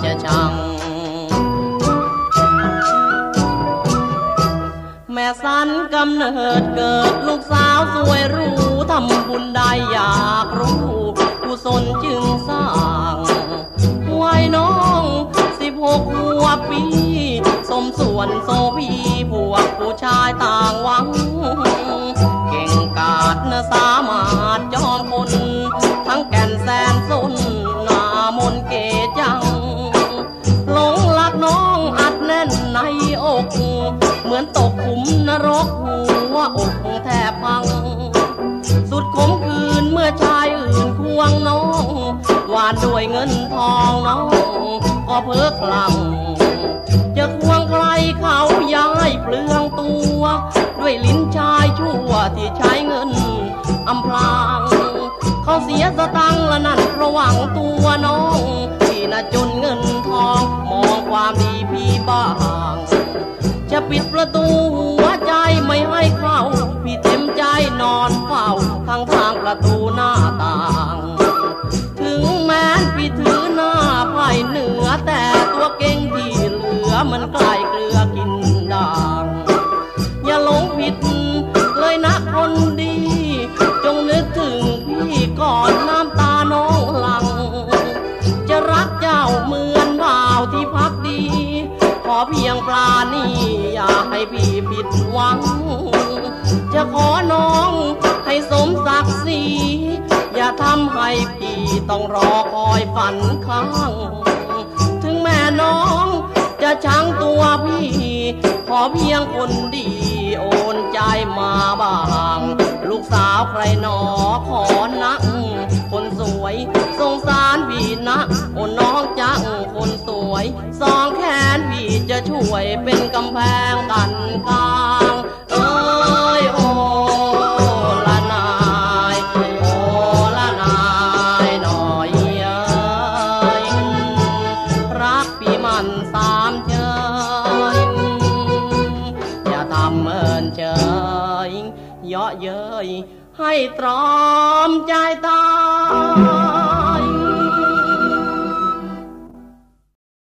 จะชังแม่สันกำเนิดเกิดลูกสาวสวยรู้ทำบุญได้อยากรู้กุศลจึงสร้างวัยน้อง16 หัวปีสมส่วนโซพีพวกผู้ชายต่างหวังเก่งกาจนะสามารถยอมคนทั้งแก่นแสนสนหน้ามนเกจยังหลงรักน้องอัดแน่นในอกเหมือนตกขุมนรกหัวอกแทบพังสุดขมคืนเมื่อชายอื่นควงน้องหวานด้วยเงินทองน้องก็เพ้อคลั่งจะควงใครเขาย้ายเปลืองตัวด้วยลิ้นชายชั่วที่ใช้เงินอำพรางเขาเสียสตังค์ละนั่นระหว่างตัวน้องที่น่ะจนเงินทองมองความดีพี่บ้างจะปิดประตูหัวใจไม่ให้เข้าพี่เต็มใจนอนเฝ้าทางประตูหน้าต่างถึงแม้นพี่ถือหน้าไพ่เหนือแต่ตัวเก่งที่เหลือมันใกล้เกลือกินด่างอย่าหลงผิดเลยนะคนดีจงนึกถึงพี่ก่อนน้ำตาน้องหลั่งจะรักเจ้าเหมือนบ่าวที่พักดีขอเพียงปราณีอย่าให้พี่ผิดหวังจะขอน้องให้สมศักดิ์ศรีอย่าทำให้พี่ต้องรอคอยฝันข้างถึงแม่น้องจะชังตัวพี่ขอเพียงคนดีโอนใจมาบ้างลูกสาวใครหนอขอนักคนสวยสงสารพี่นะโอ้น้องจังคนสวยสองแขนพี่จะช่วยเป็นกำแพงกันกลางเอ้ยโอละนายโอละนายหน่อยรักพี่มันสามเชยอย่าทำเมินเฉยเยาะเย้ยให้ตรอมใจตาย